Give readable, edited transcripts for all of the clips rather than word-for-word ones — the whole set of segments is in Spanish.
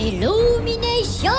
Illumination!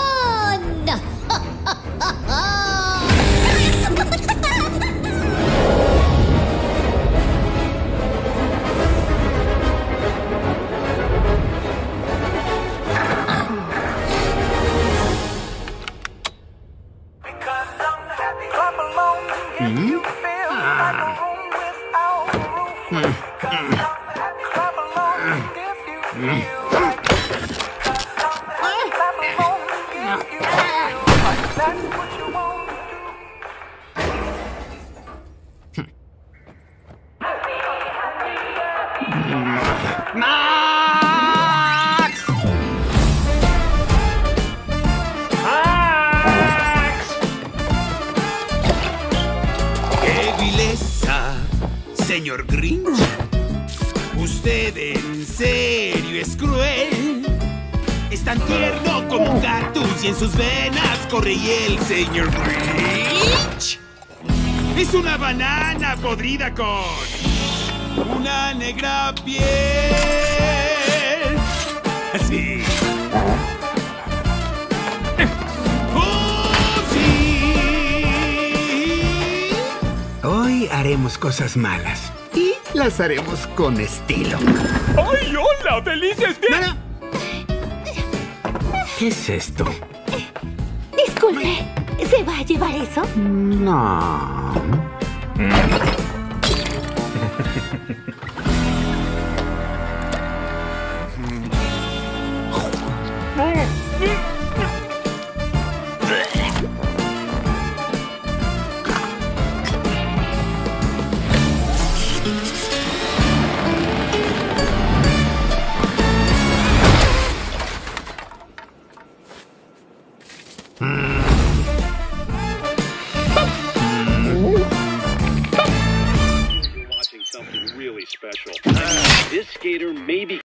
¡Max! ¡Max! ¡Qué vileza, señor Grinch! Usted en serio es cruel. Es tan tierno como un cactus y en sus venas corre hiel, señor Grinch. Es una banana podrida con una negra piel. Así. ¡Oh, sí! Hoy haremos cosas malas y las haremos con estilo. ¡Ay, hola! ¡Felices días! ¡Nada! ¿Qué es esto? Disculpe, ¿se va a llevar eso? No. Watching something really special. This skater may be